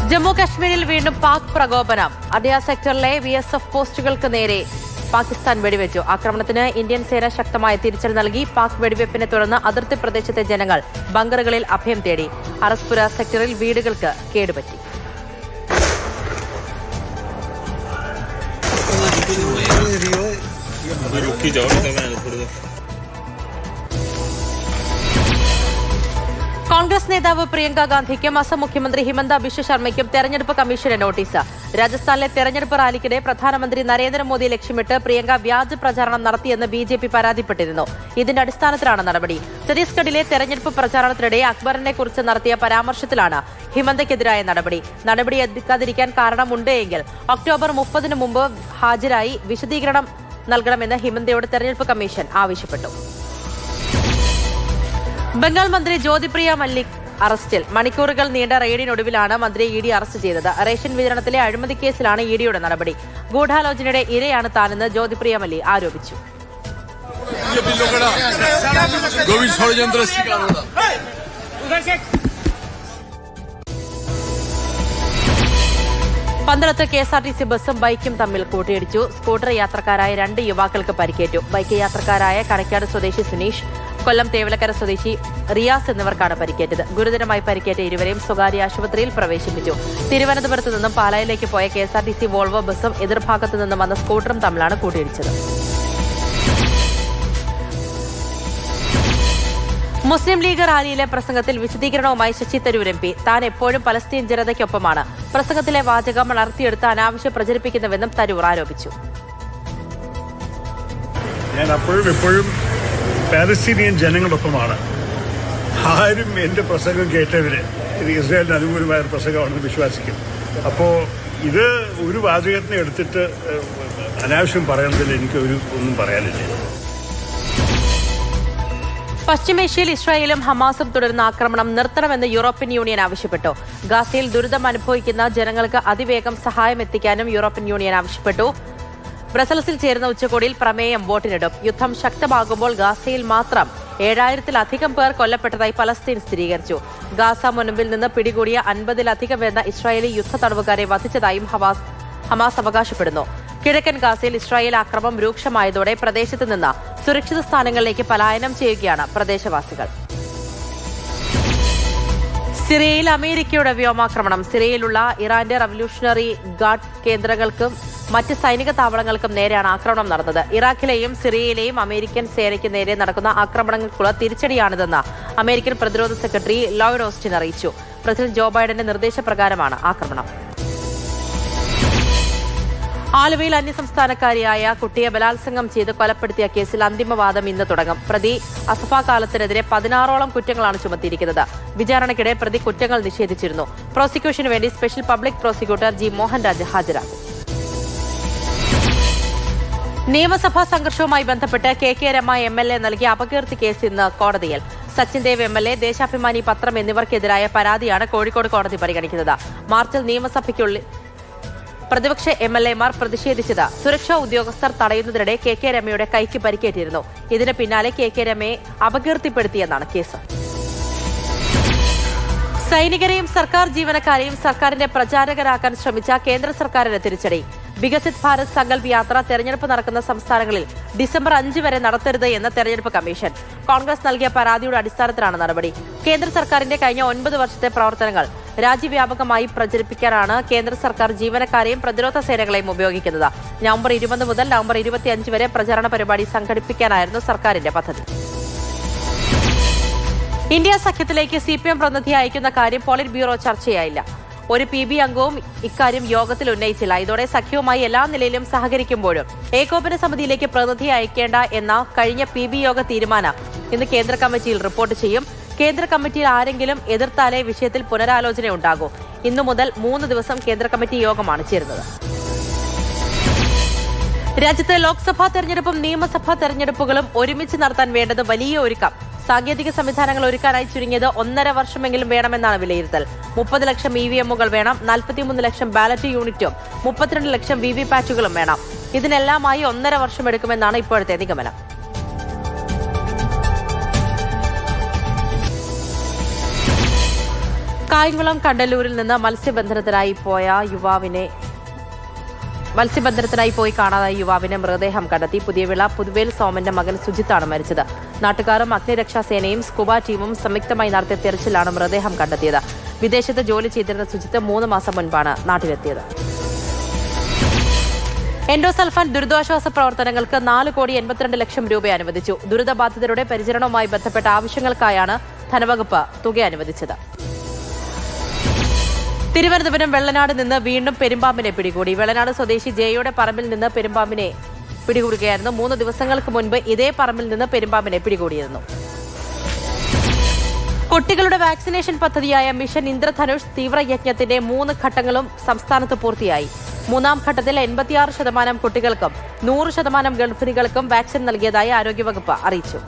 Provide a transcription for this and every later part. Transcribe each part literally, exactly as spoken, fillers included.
ജമ്മു കശ്മീരിൽ വീണ്ടും പാക് പ്രകോപനം. അദിയ സെക്ടറിലെ വി എസ് എഫ് പോസ്റ്റുകൾക്ക് നേരെ പാകിസ്ഥാൻ വെടിവെച്ചു. ആക്രമണത്തിന് ഇന്ത്യൻ സേന ശക്തമായ തിരിച്ചടി നൽകി. പാക് വെടിവെപ്പിനെ തുടർന്ന് അതിർത്തി പ്രദേശത്തെ ജനങ്ങൾ ബങ്കറുകളിൽ അഭയം തേടി. അറസ്പുര സെക്ടറിൽ വീടുകൾക്ക് കേടുപറ്റി. കോൺഗ്രസ് നേതാവ് പ്രിയങ്ക ഗാന്ധിക്കും അസം മുഖ്യമന്ത്രി ഹിമന്ത ബിശ്വ ശർമ്മയ്ക്കും തെരഞ്ഞെടുപ്പ് കമ്മീഷന്റെ നോട്ടീസ്. രാജസ്ഥാനിലെ തെരഞ്ഞെടുപ്പ് റാലിക്കിടെ പ്രധാനമന്ത്രി നരേന്ദ്രമോദിയെ ലക്ഷ്യമിട്ട് പ്രിയങ്ക വ്യാജ പ്രചാരണം നടത്തിയെന്ന് ബി ജെ പി പരാതിപ്പെട്ടിരുന്നു. ഇതിന്റെ അടിസ്ഥാനത്തിലാണ് നടപടി. ഛത്തീസ്ഗഡിലെ തെരഞ്ഞെടുപ്പ് പ്രചാരണത്തിനിടെ അക്ബറിനെ കുറിച്ച് നടത്തിയ പരാമർശത്തിലാണ് ഹിമന്തയ്ക്കെതിരായ നടപടി. നടപടി എടുക്കാതിരിക്കാൻ കാരണമുണ്ട് എങ്കിൽ ഒക്ടോബർ മുപ്പതിന് മുമ്പ് ഹാജരായി വിശദീകരണം നൽകണമെന്ന് ഹിമന്തയോട് തെരഞ്ഞെടുപ്പ് കമ്മീഷൻ ആവശ്യപ്പെട്ടു. ബംഗാൾ മന്ത്രി ജ്യോതിപ്രിയ മല്ലിക് അറസ്റ്റിൽ. മണിക്കൂറുകൾ നീണ്ട റെയ്ഡിനൊടുവിലാണ് മന്ത്രിയെ ഇ ഡി അറസ്റ്റ് ചെയ്തത്. റേഷൻ വിതരണത്തിലെ അഴിമതി കേസിലാണ് ഇ ഡിയുടെ നടപടി. ഗൂഢാലോചനയുടെ ഇരയാണ് താനെന്ന് ജ്യോതിപ്രിയ മല്ലിക് ആരോപിച്ചു. പന്തളത്ത് K S R T C ബസും ബൈക്കും തമ്മിൽ കൂട്ടിയിടിച്ചു. സ്കൂട്ടർ യാത്രക്കാരായ രണ്ട് യുവാക്കൾക്ക് പരിക്കേറ്റു. ബൈക്ക് യാത്രക്കാരായ കണക്കാട് സ്വദേശി സുനീഷ്, കൊല്ലം തേവലക്കര സ്വദേശി റിയാസ് എന്നിവർക്കാണ് പരിക്കേറ്റത്. ഗുരുതരമായി പരിക്കേറ്റ ഇരുവരെയും സ്വകാര്യ ആശുപത്രിയിൽ പ്രവേശിപ്പിച്ചു. തിരുവനന്തപുരത്ത് നിന്നും പാലായിലേക്ക് പോയ K S R T C Volvo ബസും എതിർഭാഗത്തു നിന്നും വന്ന സ്കൂട്ടറും തമ്മിലാണ് കൂട്ടിയിടിച്ചത്. മുസ്ലിം ലീഗ് റാലിയിലെ പ്രസംഗത്തിൽ വിശദീകരണവുമായി ശശി തരൂർ എം പി. താൻ എപ്പോഴും പലസ്തീൻ ജനതയ്ക്കൊപ്പമാണ്. പ്രസംഗത്തിലെ വാചകം വളർത്തിയെടുത്ത് അനാവശ്യം പ്രചരിപ്പിക്കുന്നുവെന്നും തരൂർ ആരോപിച്ചു. ഞാൻ അപ്പോഴും എപ്പോഴും പാലസ്തീനിയൻ ജനങ്ങളൊപ്പമാണ്. ആരും എന്റെ പ്രസംഗം കേട്ടവര് ഇത് ഇസ്രായേലിന് അനുകൂലമായ ഒരു പ്രസംഗമാണെന്ന് വിശ്വസിക്കും. അപ്പോൾ ഇത് ഒരു വാചകത്തിനെ എടുത്തിട്ട് അനാവശ്യം പറയുന്നതിൽ എനിക്ക് ഒരു ഒന്നും പറയാനില്ല. പശ്ചിമേഷ്യയിൽ ഇസ്രായേലും ഹമാസും തുടരുന്ന ആക്രമണം നിർത്തണമെന്ന് യൂറോപ്യൻ യൂണിയൻ ആവശ്യപ്പെട്ടു. ഗാസയിൽ ദുരിതം അനുഭവിക്കുന്ന ജനങ്ങൾക്ക് അതിവേഗം സഹായം എത്തിക്കാനും യൂറോപ്യൻ യൂണിയൻ ആവശ്യപ്പെട്ടു. ബ്രസൽസിൽ ചേരുന്ന ഉച്ചകോടിയിൽ പ്രമേയം വോട്ടിനിടും. യുദ്ധം ശക്തമാകുമ്പോൾ ഗാസയിൽ മാത്രം ഏഴായിരത്തിലധികം പേർ കൊല്ലപ്പെട്ടതായി പലസ്തീൻ സ്ഥിരീകരിച്ചു. ഗാസ മുനമ്പിൽ നിന്ന് പിടികൂടിയ അൻപതിലധികം വരുന്ന ഇസ്രായേലി യുദ്ധ തടവുകാരെ വധിച്ചതായും ഹമാസ് ഹമാസ് അവകാശപ്പെടുന്നു. കിഴക്കൻ ഗാസയിൽ ഇസ്രായേൽ ആക്രമണം രൂക്ഷമായതോടെ പ്രദേശത്ത് നിന്ന് സുരക്ഷിത സ്ഥാനങ്ങളിലേക്ക് പലായനം ചെയ്യുകയാണ് പ്രദേശവാസികൾ. സിറിയയിൽ അമേരിക്കയുടെ വ്യോമാക്രമണം. സിറിയയിലുള്ള ഇറാന്റെ റവല്യൂഷണറി ഗാർഡ് കേന്ദ്രങ്ങൾക്കും മറ്റ് സൈനിക താവളങ്ങൾക്കും നേരെയാണ് ആക്രമണം നടന്നത്. ഇറാഖിലെയും സിറിയയിലെയും അമേരിക്കൻ സേനയ്ക്ക് നേരെ നടക്കുന്ന ആക്രമണങ്ങൾക്കുള്ള തിരിച്ചടിയാണിതെന്ന് അമേരിക്കൻ പ്രതിരോധ സെക്രട്ടറി ലോയ്ഡ് ഓസ്റ്റിൻ അറിയിച്ചു. പ്രസിഡന്റ് ജോ ബൈഡന്റെ നിർദ്ദേശപ്രകാരമാണ് ആക്രമണം. ആലുവയിൽ അന്യസംസ്ഥാനക്കാരിയായ കുട്ടിയെ ബലാത്സംഗം ചെയ്ത് കൊലപ്പെടുത്തിയ കേസിൽ അന്തിമവാദം ഇന്ന് തുടങ്ങും. പ്രതി അസഫ കാലത്തിനെതിരെ പതിനാറോളം കുറ്റങ്ങളാണ് ചുമത്തിയിരിക്കുന്നത്. വിചാരണയ്ക്കിടെ പ്രതി കുറ്റങ്ങൾ നിഷേധിച്ചിരുന്നു. പ്രോസിക്യൂഷന് വേണ്ടി special public prosecutor G Mohanraj ഹാജരാകും. നിയമസഭാ സംഘർഷവുമായി ബന്ധപ്പെട്ട് K K Rema M L A നൽകിയ അപകീർത്തി കേസ് ഇന്ന് കോടതിയിൽ. Sachin Dev M L A, Deshabhimani പത്രം എന്നിവർക്കെതിരായ പരാതിയാണ് കോഴിക്കോട് കോടതി പരിഗണിക്കുന്നത്. മാർച്ചിൽ നിയമസഭയ്ക്കുള്ളിൽ പ്രതിപക്ഷ എം എൽ എമാർ പ്രതിഷേധിച്ചത് സുരക്ഷാ ഉദ്യോഗസ്ഥർ തടയുന്നതിനിടെ കെ കെ രമയുടെ കൈക്ക് പരിക്കേറ്റിരുന്നു. ഇതിന് പിന്നാലെ കെ കെ രമയെ അപകീർത്തിപ്പെടുത്തിയെന്നാണ് കേസ്. സൈനികരെയും സർക്കാർ ജീവനക്കാരെയും സർക്കാരിന്റെ പ്രചാരകരാക്കാൻ ശ്രമിച്ച കേന്ദ്ര സർക്കാരിന് തിരിച്ചടി. വികസിത് ഭാരത് സങ്കൽപ് യാത്ര തെരഞ്ഞെടുപ്പ് നടക്കുന്ന സംസ്ഥാനങ്ങളിൽ ഡിസംബർ അഞ്ച് വരെ നടത്തരുത് എന്ന് തെരഞ്ഞെടുപ്പ് കമ്മീഷൻ. കോൺഗ്രസ് നൽകിയ പരാതിയുടെ അടിസ്ഥാനത്തിലാണ് നടപടി. കേന്ദ്ര സർക്കാരിന്റെ കഴിഞ്ഞ ഒൻപത് വർഷത്തെ പ്രവർത്തനങ്ങൾ രാജ്യവ്യാപകമായി പ്രചരിപ്പിക്കാനാണ് കേന്ദ്ര സർക്കാർ ജീവനക്കാരെയും പ്രതിരോധ സേനകളെയും ഉപയോഗിക്കുന്നത്. നവംബർ ഇരുപത് മുതൽ നവംബർ ഇരുപത്തിയഞ്ച് വരെ പ്രചാരണ പരിപാടി സംഘടിപ്പിക്കാനായിരുന്നു സർക്കാരിന്റെ പദ്ധതി. ഇന്ത്യ സഖ്യത്തിലേക്ക് സി പി എം പ്രതിനിധി അയക്കുന്ന കാര്യം പോളിറ്റ് ബ്യൂറോ ചർച്ചയായില്ല. ഒരു പി ബി അംഗവും ഇക്കാര്യം യോഗത്തിൽ ഉന്നയിച്ചില്ല. ഇതോടെ സഖ്യവുമായി എല്ലാ നിലയിലും സഹകരിക്കുമ്പോഴും ഏകോപന സമിതിയിലേക്ക് പ്രതിനിധി അയക്കേണ്ട എന്ന കഴിഞ്ഞ പി ബി യോഗ തീരുമാനം ഇന്ന് കേന്ദ്ര കമ്മിറ്റിയിൽ റിപ്പോർട്ട് ചെയ്യും. കേന്ദ്ര കമ്മിറ്റിയിൽ ആരെങ്കിലും എതിർത്താലേ വിഷയത്തിൽ പുനരാലോചന ഉണ്ടാകൂ. ഇന്നു മുതൽ മൂന്ന് ദിവസം കേന്ദ്ര കമ്മിറ്റി യോഗമാണ് ചേരുന്നത്. രാജ്യത്തെ ലോക്സഭാ തെരഞ്ഞെടുപ്പും നിയമസഭാ തെരഞ്ഞെടുപ്പുകളും ഒരുമിച്ച് നടത്താൻ വേണ്ടത് വലിയ ഒരുക്കം. സാങ്കേതിക സംവിധാനങ്ങൾ ഒരുക്കാനായി ചുരുങ്ങിയത് ഒന്നര വർഷമെങ്കിലും വേണമെന്നാണ് വിലയിരുത്തൽ. മുപ്പത് ലക്ഷം ഇ വി എമ്മുകൾ വേണം. നാൽപ്പത്തിമൂന്ന് ലക്ഷം ബാലറ്റ് യൂണിറ്റും മുപ്പത്തിരണ്ട് ലക്ഷം വി വി പാറ്റുകളും വേണം. ഇതിനെല്ലാമായി ഒന്നര വർഷം എടുക്കുമെന്നാണ് ഇപ്പോഴത്തെ നിഗമനം. കായംകുളം കണ്ടല്ലൂരിൽ നിന്ന് മത്സ്യബന്ധനത്തിനായി പോയ യുവാവിനെ മത്സ്യബന്ധനത്തിനായി പോയി കാണാതായ യുവാവിനെ മൃതദേഹം കണ്ടെത്തി. പുതിയവിള പുതുവേൽ സോമന്റെ മകൻ സുജിത്താണ് മരിച്ചത്. നാട്ടുകാരും അഗ്നിരക്ഷാസേനയും സ്കൂബ ടീമും സംയുക്തമായി നടത്തിയ തെരച്ചിലാണ് മൃതദേഹം കണ്ടെത്തിയത്. വിദേശത്ത് ജോലി ചെയ്തിരുന്ന സുജിത്ത് മൂന്ന് മാസം മുൻപാണ് നാട്ടിലെത്തിയത്. എൻഡോസൾഫാൻ ദുരിതാശ്വാസ പ്രവർത്തനങ്ങൾക്ക് നാല് കോടി എൺപത്തിരണ്ട് ലക്ഷം രൂപ അനുവദിച്ചു. ദുരിതബാധിതരുടെ പരിചരണവുമായി ബന്ധപ്പെട്ട ആവശ്യങ്ങൾക്കായാണ് ധനവകുപ്പ് തുക അനുവദിച്ചത്. തിരുവനന്തപുരം വെള്ളനാട് നിന്ന് വീണ്ടും പെരുമ്പാമ്പിനെ പിടികൂടി. വെള്ളനാട് സ്വദേശി ജയയുടെ പറമ്പിൽ നിന്ന് പെരുമ്പാമ്പിനെ പിടികൂടുകയായിരുന്നു. മൂന്ന് ദിവസങ്ങൾക്ക് മുൻപ് ഇതേ പറമ്പിൽ നിന്ന് പെരുമ്പാമ്പിനെ പിടികൂടിയിരുന്നു. കുട്ടികളുടെ വാക്സിനേഷൻ പദ്ധതിയായ മിഷൻ ഇന്ദ്രധനുഷ് തീവ്രയജ്ഞത്തിന്റെ മൂന്ന് ഘട്ടങ്ങളും സംസ്ഥാനത്ത് പൂർത്തിയായി. മൂന്നാം ഘട്ടത്തിൽ എൺപത്തിയാറ് ശതമാനം കുട്ടികൾക്കും നൂറ് ശതമാനം ഗർഭിണികൾക്കും വാക്സിൻ നൽകിയതായി ആരോഗ്യവകുപ്പ് അറിയിച്ചു.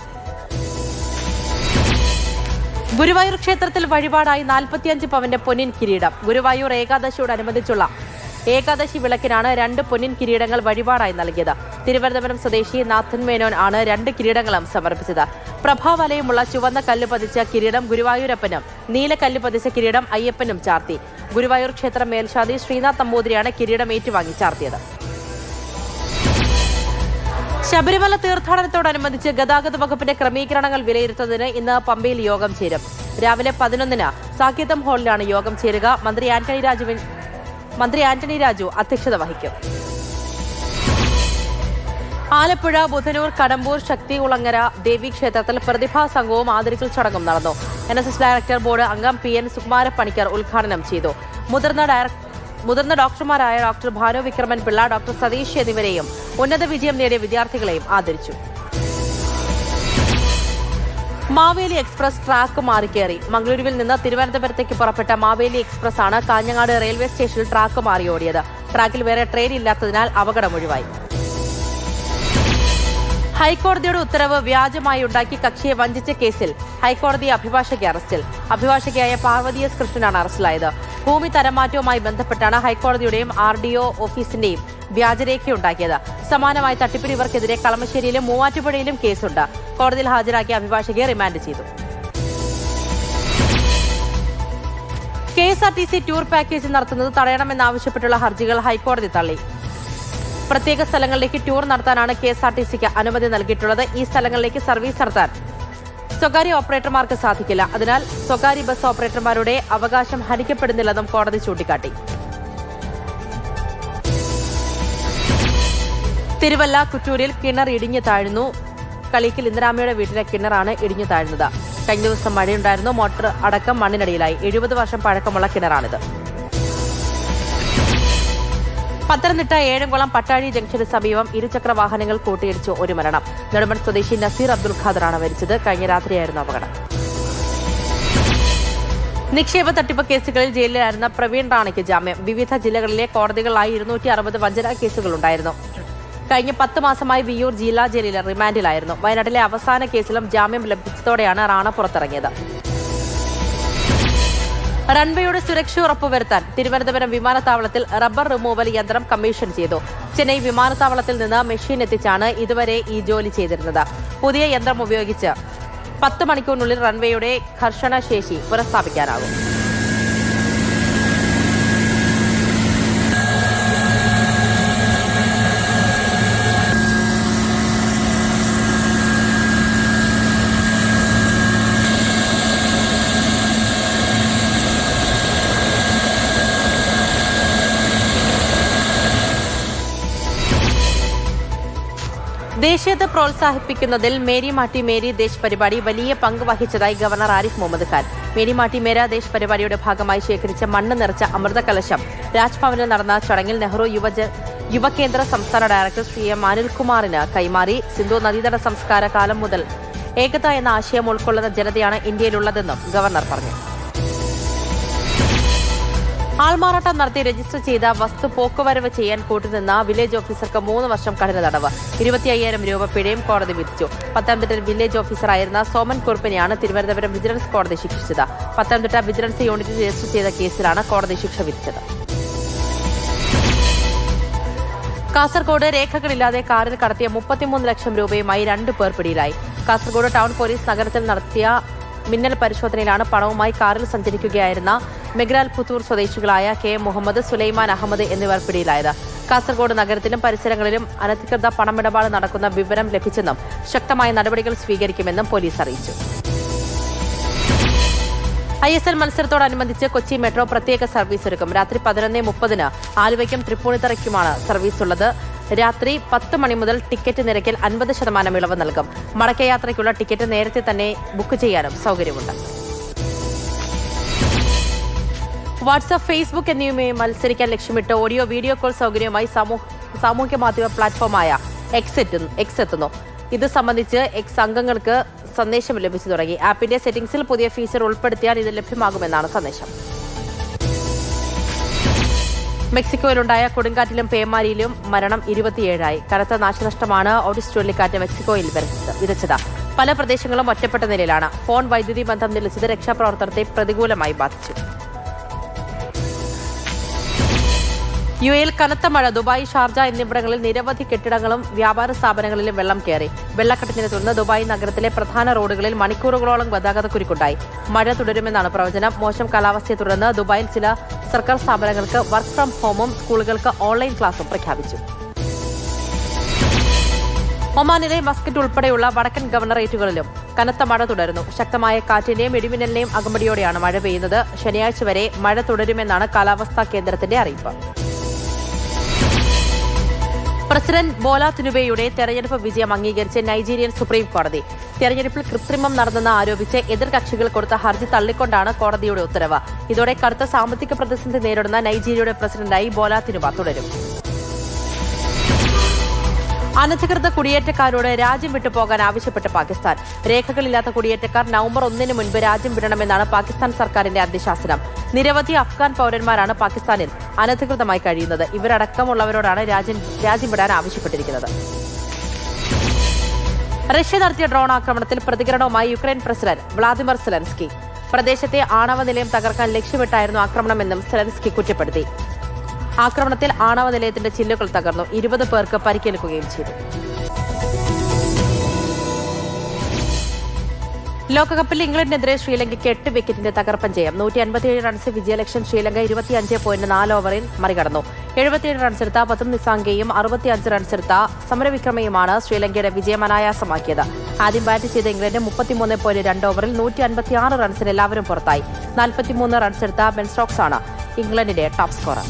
ഗുരുവായൂർ ക്ഷേത്രത്തിൽ വഴിപാടായി നാൽപ്പത്തിയഞ്ച് പവന്റെ പൊന്നിൻ കിരീടം. ഗുരുവായൂർ ഏകാദശിയോടനുബന്ധിച്ചുള്ള ഏകാദശി വിളക്കിനാണ് രണ്ട് പൊന്നിൻ കിരീടങ്ങൾ വഴിപാടായി നൽകിയത്. തിരുവനന്തപുരം സ്വദേശി നാഥൻ മേനോൻ ആണ് രണ്ട് കിരീടങ്ങളും സമർപ്പിച്ചത്. പ്രഭാവലയമുള്ള ചുവന്ന കല്ല് പതിച്ച കിരീടം ഗുരുവായൂരപ്പനും നീല കല്ല് പതിച്ച കിരീടം അയ്യപ്പനും ചാർത്തി. ഗുരുവായൂർ ക്ഷേത്ര മേൽശാന്തി ശ്രീനാഥ് നമ്പൂതിരിയാണ് കിരീടം ഏറ്റുവാങ്ങി ചാർത്തിയത്. ശബരിമല തീർത്ഥാടനത്തോടനുബന്ധിച്ച് ഗതാഗത വകുപ്പിന്റെ ക്രമീകരണങ്ങൾ വിലയിരുത്തുന്നതിന് ഇന്ന് പമ്പയിൽ യോഗം ചേരും. രാവിലെ പതിനൊന്നിന് സാക്കേതം ഹാളിലാണ് യോഗം ചേരുക. മന്ത്രി ആന്റണി രാജു മന്ത്രി ആന്റണി രാജു അധ്യക്ഷത വഹിക്കും. ആലപ്പുഴ ബുധനൂർ കടമ്പൂർ ശക്തികുളങ്ങര ദേവീക്ഷേത്രത്തിൽ പ്രതിഭാ സംഘവും ആദരിക്കൽ ചടങ്ങും നടന്നു. N S S director board അംഗം പി എൻ സുകുമാര പണിക്കർ ഉദ്ഘാടനം ചെയ്തു. മുതിർന്ന ഡയറക്ടർ മുതിർന്ന ഡോക്ടർമാരായ ഡോക്ടർ ഭാനു വിക്രമൻ പിള്ള, ഡോക്ടർ സതീഷ് എന്നിവരെയും ഉന്നത വിജയം നേടിയ വിദ്യാർത്ഥികളെയും ആദരിച്ചു. മാവേലി എക്സ്പ്രസ് ട്രാക്ക് മാറിക്കേറി. മംഗളൂരുവിൽ നിന്ന് തിരുവനന്തപുരത്തേക്ക് പുറപ്പെട്ട മാവേലി എക്സ്പ്രസ് ആണ് കാഞ്ഞങ്ങാട് റെയിൽവേ സ്റ്റേഷനിൽ ട്രാക്ക് മാറി ഓടിയത്. ട്രാക്കിൽ വേറെ ട്രെയിൻ ഇല്ലാത്തതിനാൽ അപകടം ഒഴിവായി. ഹൈക്കോടതിയുടെ ഉത്തരവ് വ്യാജമായി ഉണ്ടാക്കി കക്ഷിയെ വഞ്ചിച്ച കേസിൽ ഹൈക്കോടതി അഭിഭാഷക അറസ്റ്റിൽ. അഭിഭാഷകയായ പാർവതി എസ് കൃഷ്ണനാണ് അറസ്റ്റിലായത്. ഭൂമി തരംമാറ്റവുമായി ബന്ധപ്പെട്ടാണ് ഹൈക്കോടതിയുടെയും ആർ ഡി ഒ ഓഫീസിന്റെയും വ്യാജരേഖയുണ്ടാക്കിയത്. സമാനമായ തട്ടിപ്പിന് ഇവർക്കെതിരെ കളമശ്ശേരിയിലും മൂവാറ്റുപുഴയിലും കേസുണ്ട്. കോടതിയിൽ ഹാജരാക്കിയ അഭിഭാഷകയെ റിമാൻഡ് ചെയ്തു. K S R T C tour package നടത്തുന്നത് തടയണമെന്നാവശ്യപ്പെട്ടുള്ള ഹർജികൾ ഹൈക്കോടതി തള്ളി. പ്രത്യേക സ്ഥലങ്ങളിലേക്ക് ടൂർ നടത്താനാണ് കെ എസ് ആർ ടി സിക്ക് അനുമതി നൽകിയിട്ടുള്ളത്. ഈ സ്ഥലങ്ങളിലേക്ക് സർവീസ് നടത്താൻ സ്വകാര്യ ഓപ്പറേറ്റർമാർക്ക് സാധിക്കില്ല. അതിനാൽ സ്വകാര്യ ബസ് ഓപ്പറേറ്റർമാരുടെ അവകാശം ഹനിക്കപ്പെടുന്നില്ലെന്നും കോടതി ചൂണ്ടിക്കാട്ടി. തിരുവല്ല കുറ്റൂരിൽ കിണർ ഇടിഞ്ഞു താഴ്ന്നു. കളിക്കൽ ഇന്ദിരാമയുടെ വീട്ടിലെ കിണറാണ് ഇടിഞ്ഞു താഴ്ന്നത്. കഴിഞ്ഞ ദിവസം മഴയുണ്ടായിരുന്നു. മോട്ടോർ അടക്കം മണ്ണിനടിയിലായി. എഴുപത് വർഷം പഴക്കമുള്ള കിണറാണിത്. പത്തനംതിട്ട ഏഴംകുളം പട്ടാഴി ജംഗ്ഷന് സമീപം ഇരുചക്ര വാഹനങ്ങൾ കൂട്ടിയിടിച്ചു ഒരു മരണം. നെടുമൺ സ്വദേശി നസീർ അബ്ദുൽ ഖാദറാണ് മരിച്ചത്. കഴിഞ്ഞ രാത്രിയായിരുന്നു അപകടം. നിക്ഷേപ തട്ടിപ്പ് കേസുകളിൽ ജയിലിലായിരുന്ന പ്രവീൺ റാണയ്ക്ക് ജാമ്യം. വിവിധ ജില്ലകളിലെ കോടതികളായി ഇരുന്നൂറ്റി അറുപത് വഞ്ചനാ കേസുകളുണ്ടായിരുന്നു. കഴിഞ്ഞ പത്ത് മാസമായി വിയ്യൂർ ജില്ലാ ജയിലിൽ റിമാൻഡിലായിരുന്നു. വയനാട്ടിലെ അവസാന കേസിലും ജാമ്യം ലഭിച്ചതോടെയാണ് റാണ പുറത്തിറങ്ങിയത്. റൺവേയുടെ സുരക്ഷ ഉറപ്പുവരുത്താൻ തിരുവനന്തപുരം വിമാനത്താവളത്തിൽ റബ്ബർ റിമൂവൽ യന്ത്രം കമ്മീഷൻ ചെയ്തു. ചെന്നൈ വിമാനത്താവളത്തിൽ നിന്ന് മെഷീൻ എത്തിച്ചാണ് ഇതുവരെ ഈ ജോലി ചെയ്തിരുന്നത്. പുതിയ യന്ത്രം ഉപയോഗിച്ച് പത്ത് മണിക്കൂറിനുള്ളിൽ റൺവേയുടെ ഘർഷണ ശേഷി പുനഃസ്ഥാപിക്കാനാകും. ദേശീയത പ്രോത്സാഹിപ്പിക്കുന്നതിൽ മേരി മാട്ടി മേരി ദേശ് പരിപാടി വലിയ പങ്ക് വഹിച്ചതായി ഗവർണർ ആരിഫ് മുഹമ്മദ് ഖാൻ. മേരി മാട്ടി മേരാ ദേശ് പരിപാടിയുടെ ഭാഗമായി ശേഖരിച്ച മണ്ണ് നിറച്ച അമൃത കലശം രാജ്ഭവനിൽ നടന്ന ചടങ്ങിൽ നെഹ്റു യുവജ യുവകേന്ദ്ര സംസ്ഥാന ഡയറക്ടർ ശ്രീ എം അനിൽകുമാറിന് കൈമാറി. സിന്ധു നദീതട സംസ്കാര കാലം മുതൽ ഏകത എന്ന ആശയം ഉൾക്കൊള്ളുന്ന ജനതയാണ് ഇന്ത്യയിലുള്ളതെന്നും ഗവർണർ പറഞ്ഞു. ആൾമാറാട്ടം നടത്തി രജിസ്റ്റർ ചെയ്ത വസ്തു പോക്കുവരവ് ചെയ്യാൻ കൂട്ടുനിന്ന വില്ലേജ് ഓഫീസർക്ക് മൂന്ന് വർഷം കഠിന തടവ്, ഇരുപത്തി അയ്യായിരം രൂപ പിഴയും കോടതി വിധിച്ചു. പത്തനംതിട്ട വില്ലേജ് ഓഫീസറായിരുന്ന സോമൻ കുറുപ്പിനെയാണ് തിരുവനന്തപുരം വിജിലൻസ് കോടതി ശിക്ഷിച്ചത്. പത്തനംതിട്ട വിജിലൻസ് യൂണിറ്റിൽ രജിസ്റ്റർ ചെയ്ത കേസിലാണ് കോടതി ശിക്ഷ വിധിച്ചത്. കാസർഗോഡ് രേഖകളില്ലാതെ കാറിൽ കടത്തിയ മുപ്പത്തിമൂന്ന് ലക്ഷം രൂപയുമായി രണ്ടു പേർ പിടിയിലായി. കാസർഗോഡ് ടൗൺ പോലീസ് നഗരത്തിൽ നടത്തിയ മിന്നൽ പരിശോധനയിലാണ് പണവുമായി കാറിൽ സഞ്ചരിക്കുകയായിരുന്ന മെഗ്രാൽ പുത്തൂർ സ്വദേശികളായ കെ മുഹമ്മദ്, സുലൈമാൻ അഹമ്മദ് എന്നിവർ പിടിയിലായത്. കാസർഗോഡ് നഗരത്തിലും പരിസരങ്ങളിലും അനധികൃത പണമിടപാട് നടക്കുന്ന വിവരം ലഭിച്ചെന്നും ശക്തമായ നടപടികൾ സ്വീകരിക്കുമെന്നും പോലീസ് അറിയിച്ചു. ഐ എസ് എൽ മത്സരത്തോടനുബന്ധിച്ച് കൊച്ചി മെട്രോ പ്രത്യേക സർവീസ് ഒരുക്കും. രാത്രി പതിനൊന്ന് മുപ്പതിന് ആലുവയ്ക്കും തൃപ്പൂണിത്തറയ്ക്കുമാണ് സർവീസ് ഉള്ളത്. രാത്രി പത്ത് മണി മുതൽ ടിക്കറ്റ് നിരക്കിൽ അൻപത് ശതമാനം ഇളവ് നൽകും. മടക്കയാത്രയ്ക്കുള്ള ടിക്കറ്റ് നേരത്തെ തന്നെ ബുക്ക് ചെയ്യാനും സൗകര്യമുണ്ട്. വാട്സ്ആപ്പ്, ഫേസ്ബുക്ക് എന്നിവയുമായി മത്സരിക്കാൻ ലക്ഷ്യമിട്ട് ഓഡിയോ വീഡിയോ കോൾ സൗകര്യവുമായി സാമൂഹ്യ മാധ്യമ പ്ലാറ്റ്ഫോമായ എക്സ് എത്തുന്നു. ഇത് സംബന്ധിച്ച് എക്സ് അംഗങ്ങൾക്ക് സന്ദേശം ലഭിച്ചു തുടങ്ങി. ആപ്പിന്റെ സെറ്റിംഗ്സിൽ പുതിയ ഫീച്ചർ ഉൾപ്പെടുത്തിയാൽ ഇത് ലഭ്യമാകുമെന്നാണ് സന്ദേശം. മെക്സിക്കോയിലുണ്ടായ കൊടുങ്കാറ്റിലും പേമാരിയിലും മരണം ഇരുപത്തിയേഴായി. കനത്ത നാശനഷ്ടമാണ് ഓട്ടിസ് ചുഴലിക്കാറ്റ് മെക്സിക്കോയിൽ വിതച്ചത്. പല പ്രദേശങ്ങളും ഒറ്റപ്പെട്ട നിലയിലാണ്. ഫോൺ വൈദ്യുതി ബന്ധം നിലച്ചത് രക്ഷാപ്രവർത്തനത്തെ പ്രതികൂലമായി ബാധിച്ചു. യു എയിൽ കനത്ത മഴ. ദുബായ്, ഷാർജ എന്നിവിടങ്ങളിൽ നിരവധി കെട്ടിടങ്ങളും വ്യാപാര സ്ഥാപനങ്ങളിലും വെള്ളം കയറി. വെള്ളക്കെട്ടിനെ തുടർന്ന് ദുബായ് നഗരത്തിലെ പ്രധാന റോഡുകളിൽ മണിക്കൂറുകളോളം ഗതാഗതക്കുരുക്കുണ്ടായി. മഴ തുടരുമെന്നാണ് പ്രവചനം. മോശം കാലാവസ്ഥയെ തുടർന്ന് ദുബായിൽ ചില സർക്കാർ സ്ഥാപനങ്ങൾക്ക് വർക്ക് ഫ്രം ഹോമും സ്കൂളുകൾക്ക് ഓൺലൈൻ ക്ലാസും പ്രഖ്യാപിച്ചു. ഒമാനിലെ മസ്കറ്റ് ഉൾപ്പെടെയുള്ള വടക്കൻ ഗവർണറേറ്റുകളിലും കനത്ത മഴ തുടരുന്നു. ശക്തമായ കാറ്റിന്റെയും ഇടിമിന്നലിന്റെയും അകമ്പടിയോടെയാണ് മഴ പെയ്യുന്നത്. ശനിയാഴ്ച വരെ മഴ തുടരുമെന്നാണ് കാലാവസ്ഥാ കേന്ദ്രത്തിന്റെ അറിയിപ്പ്. പ്രസിഡന്റ് ബോല തിനുബെയുടെ തെരഞ്ഞെടുപ്പ് വിജയം അംഗീകരിച്ച് നൈജീരിയൻ സുപ്രീം കോടതി. തെരഞ്ഞെടുപ്പിൽ കൃത്രിമം നടന്നെന്ന് ആരോപിച്ച് എതിർകക്ഷികൾ കൊടുത്ത ഹർജി തള്ളിക്കൊണ്ടാണ് കോടതിയുടെ ഉത്തരവ്. ഇതോടെ കടുത്ത സാമ്പത്തിക പ്രതിസന്ധി നേരിടുന്ന നൈജീരിയയുടെ പ്രസിഡന്റായി ബോല തിനുബ തുടരും. അനധികൃത കുടിയേറ്റക്കാരോട് രാജ്യം വിട്ടുപോകാൻ ആവശ്യപ്പെട്ട് പാകിസ്ഥാൻ. രേഖകളില്ലാത്ത കുടിയേറ്റക്കാർ നവംബർ ഒന്നിന് മുൻപ് രാജ്യം വിടണമെന്നാണ് പാകിസ്ഥാൻ സർക്കാരിന്റെ അന്ത്യശാസനം. നിരവധി അഫ്ഗാൻ പൌരന്മാരാണ് പാകിസ്ഥാനിൽ അനധികൃതമായി കഴിയുന്നത്. ഇവരടക്കമുള്ളവരോടാണ് രാജ്യം രാജ്യം വിടാൻ ആവശ്യപ്പെട്ടിരിക്കുന്നത്. റഷ്യ നടത്തിയ ഡ്രോൺ ആക്രമണത്തിൽ പ്രതികരണവുമായി യുക്രൈൻ പ്രസിഡന്റ് വ്ളാദിമിർ സെലൻസ്കി. പ്രദേശത്തെ ആണവ നിലയം തകർക്കാൻ ലക്ഷ്യമിട്ടായിരുന്നു ആക്രമണമെന്നും സെലൻസ്കി കുറ്റപ്പെടുത്തി. ആക്രമണത്തിൽ ആണവ നിലയത്തിന്റെ ചില്ലുകൾ തകർന്നു. ഇരുപത് പേർക്ക് പരിക്കേൽക്കുകയും ചെയ്തു. ലോകകപ്പിൽ ഇംഗ്ലണ്ടിനെതിരെ ശ്രീലങ്കയ്ക്ക് എട്ട് വിക്കറ്റിന്റെ തകർപ്പൻ ജയം. നൂറ്റി അൻപത്തിയേഴ് റൺസ് വിജയലക്ഷ്യം ശ്രീലങ്ക ഇരുപത്തിയഞ്ച് പോയിന്റ് നാല് ഓവറിൽ മറികടന്നു. എഴുപത്തിയേഴ് റൺസെടുത്ത പത്തും നിസാങ്കയും അറുപത്തിയഞ്ച് റൺസെടുത്ത സമരവിക്രമയുമാണ് ശ്രീലങ്കയുടെ വിജയം അനായാസമാക്കിയത്. ആദ്യം ബാറ്റ് ചെയ്ത ഇംഗ്ലണ്ട് മുപ്പത്തിമൂന്ന് പോയിന്റ് രണ്ട് ഓവറിൽ നൂറ്റി അൻപത്തിയാറ് റൺസിന് എല്ലാവരും പുറത്തായി. നാൽപ്പത്തിമൂന്ന് റൺസെടുത്ത ബെൻ സ്റ്റോക്സ് ആണ് ഇംഗ്ലണ്ടിന്റെ ടോപ്പ് സ്കോറർ.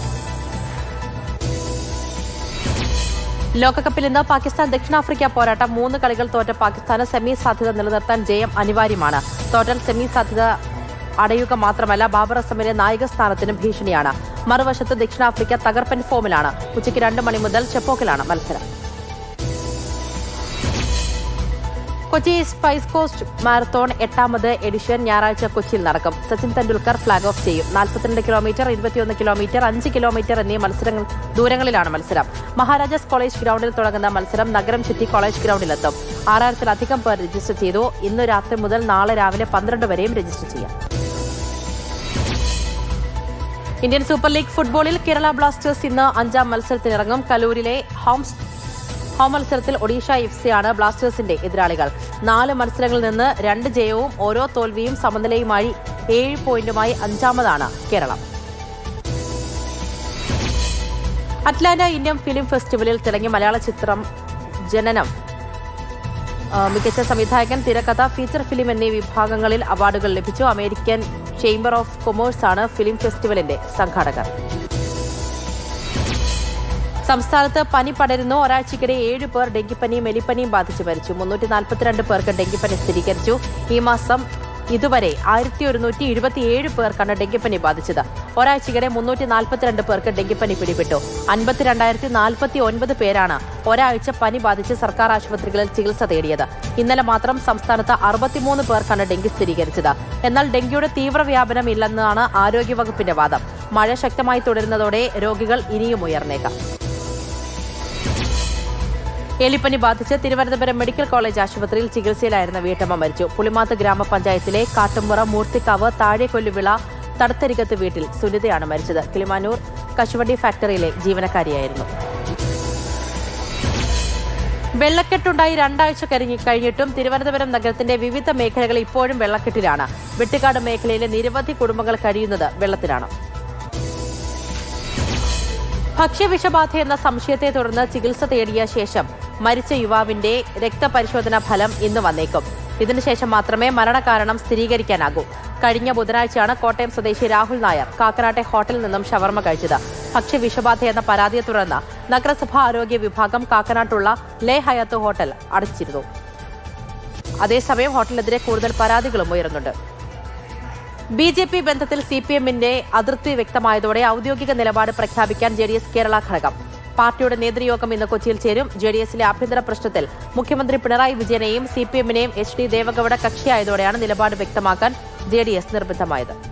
ലോകകപ്പിൽ ഇന്ന് പാകിസ്ഥാൻ ദക്ഷിണാഫ്രിക്ക പോരാട്ടം. മൂന്ന് കളികൾ തോറ്റ പാകിസ്ഥാന് സെമി സാധ്യത നിലനിർത്താൻ ജയം അനിവാര്യമാണ്. ടോട്ടൽ സെമി സാധ്യത അടയുക മാത്രമല്ല, ബാബർ അസമിന്റെ നായക സ്ഥാനത്തിനും ഭീഷണിയാണ്. മറുവശത്ത് ദക്ഷിണാഫ്രിക്ക തകർപ്പൻ ഫോമിലാണ്. ഉച്ചയ്ക്ക് രണ്ട് മണി മുതൽ ചെപ്പോക്കിലാണ് മത്സരം. കൊച്ചി സ്പൈസ് കോസ്റ്റ് മാരത്തോൺ എട്ടാമത് എഡിഷൻ ഞായറാഴ്ച കൊച്ചിയിൽ നടക്കും. സച്ചിൻ തെണ്ടുൽക്കർ ഫ്ളാഗ് ഓഫ് ചെയ്യും. നാൽപ്പത്തിരണ്ട് കിലോമീറ്റർ, ഇരുപത്തിയൊന്ന് കിലോമീറ്റർ, അഞ്ച് കിലോമീറ്റർ എന്നീ മത്സരങ്ങൾ ദൂരങ്ങളിലാണ് മത്സരം. മഹാരാജാസ് കോളേജ് ഗ്രൌണ്ടിൽ തുടങ്ങുന്ന മത്സരം നഗരം ചുറ്റി കോളേജ് ഗ്രൌണ്ടിലെത്തും. ആറായിരത്തിലധികം പേർ രജിസ്റ്റർ ചെയ്തു. ഇന്ന് രാത്രി മുതൽ നാളെ രാവിലെ പന്ത്രണ്ട് വരെയും രജിസ്റ്റർ ചെയ്യാം. ഇന്ത്യൻ സൂപ്പർ ലീഗ് ഫുട്ബോളിൽ കേരള ബ്ലാസ്റ്റേഴ്സ് ഇന്ന് അഞ്ചാം മത്സരത്തിനിറങ്ങും. കലൂരിലെ ഹോം ഹോം മത്സരത്തിൽ ഒഡീഷ എഫ് സിയാണ് ബ്ലാസ്റ്റേഴ്സിന്റെ എതിരാളികൾ. നാല് മത്സരങ്ങളിൽ നിന്ന് രണ്ട് ജയവും ഓരോ തോൽവിയും സമനിലയുമായി ഏഴ് പോയിന്റുമായി അഞ്ചാമതാണ് കേരളം. അറ്റ്ലാന്റ ഇന്ത്യൻ ഫിലിം ഫെസ്റ്റിവലിൽ തിളങ്ങിയ മലയാള ചിത്രം ജനനം മികച്ച സംവിധായകൻ, തിരക്കഥ, ഫീച്ചർ ഫിലിം എന്നീ വിഭാഗങ്ങളിൽ അവാർഡുകൾ ലഭിച്ചു. അമേരിക്കൻ ചേംബർ ഓഫ് കൊമേഴ്സ് ആണ് ഫിലിം ഫെസ്റ്റിവലിന്റെ സംഘാടകർ. സംസ്ഥാനത്ത് പനി പടരുന്നു. ഒരാഴ്ചയ്ക്കിടെ ഏഴ് പേർ ഡെങ്കിപ്പനിയും എലിപ്പനിയും ബാധിച്ച് മരിച്ചു. മുന്നൂറ്റി നാൽപ്പത്തിരണ്ട് പേർക്ക് ഡെങ്കിപ്പനി സ്ഥിരീകരിച്ചു. ഈ മാസം ഇതുവരെ ആയിരത്തി ഒരുന്നൂറ്റി എഴുപത്തിയേഴ് പേർക്കാണ് ഡെങ്കിപ്പനി ബാധിച്ചത്. ഒരാഴ്ചയ്ക്കിടെ മുന്നൂറ്റി നാൽപ്പത്തിരണ്ട് പേർക്ക് ഡെങ്കിപ്പനി പിടിപെട്ടു. അൻപത്തിരണ്ടായിരത്തി നാൽപ്പത്തി ഒൻപത് പേരാണ് ഒരാഴ്ച പനി ബാധിച്ച് സർക്കാർ ആശുപത്രികളിൽ ചികിത്സ തേടിയത്. ഇന്നലെ മാത്രം സംസ്ഥാനത്ത് അറുപത്തിമൂന്ന് പേർക്കാണ് ഡെങ്കി സ്ഥിരീകരിച്ചത്. എന്നാൽ ഡെങ്കിയുടെ തീവ്രവ്യാപനം ഇല്ലെന്നാണ് ആരോഗ്യവകുപ്പിന്റെ വാദം. മഴ ശക്തമായി തുടരുന്നതോടെ രോഗികൾ ഇനിയും ഉയർന്നേക്കാം. എലിപ്പനി ബാധിച്ച് തിരുവനന്തപുരം മെഡിക്കൽ കോളേജ് ആശുപത്രിയിൽ ചികിത്സയിലായിരുന്ന വീട്ടമ്മ മരിച്ചു. പുളിമാത്ത് ഗ്രാമപഞ്ചായത്തിലെ കാട്ടുമുറ മൂർത്തിക്കാവ് താഴെക്കൊല്ലുവിള തടത്തരികത്ത് വീട്ടിൽ സുനിതയാണ് മരിച്ചത്. കിളിമാനൂർ കശുവണ്ടി ഫാക്ടറിയിലെ ജീവനക്കാരിയായിരുന്നു. വെള്ളക്കെട്ടുണ്ടായി രണ്ടാഴ്ച കരിഞ്ഞു കഴിഞ്ഞിട്ടും തിരുവനന്തപുരം നഗരത്തിന്റെ വിവിധ മേഖലകൾ ഇപ്പോഴും വെള്ളക്കെട്ടിലാണ്. വെട്ടുകാട് മേഖലയിലെ നിരവധി കുടുംബങ്ങൾ കഴിയുന്നത് വെള്ളത്തിലാണ്. ഭക്ഷ്യവിഷബാധ എന്ന സംശയത്തെ തുടർന്ന് ചികിത്സ തേടിയ ശേഷം മരിച്ച യുവാവിന്റെ രക്തപരിശോധനാ ഫലം ഇന്ന് വന്നേക്കും. ഇതിനുശേഷം മാത്രമേ മരണകാരണം സ്ഥിരീകരിക്കാനാകൂ. കഴിഞ്ഞ ബുധനാഴ്ചയാണ് കോട്ടയം സ്വദേശി രാഹുൽ നായർ കാക്കനാട്ടെ ഹോട്ടലിൽ നിന്നും ഷവർമ കഴിച്ചത്. ഭക്ഷ്യവിഷബാധ എന്ന പരാതിയെ തുടർന്ന് നഗരസഭാ ആരോഗ്യ വിഭാഗം കാക്കനാട്ടുള്ള ലേ ഹയാത്ത് ഹോട്ടൽ അടച്ചിരുന്നു. അതേസമയം ഹോട്ടലിനെതിരെ കൂടുതൽ പരാതികളും ഉയരുന്നുണ്ട്. ബി ജെ പി ബന്ധത്തിൽ സി പി എമ്മിന്റെ അതൃപ്തി വ്യക്തമായതോടെ ഔദ്യോഗിക നിലപാട് പ്രഖ്യാപിക്കാൻ ജെ ഡി എസ് കേരള ഘടകം. പാർട്ടിയുടെ നേതൃയോഗം ഇന്ന് കൊച്ചിയിൽ ചേരും. ജെ ഡി എസിലെ ആഭ്യന്തര പ്രശ്നത്തിൽ മുഖ്യമന്ത്രി പിണറായി വിജയനെയും സി പി എമ്മിനെയും എച്ച് ഡി ദേവഗൌഡ കക്ഷിയായതോടെയാണ് നിലപാട് വ്യക്തമാക്കാൻ ജെ ഡി എസ് നിർബന്ധമായത്.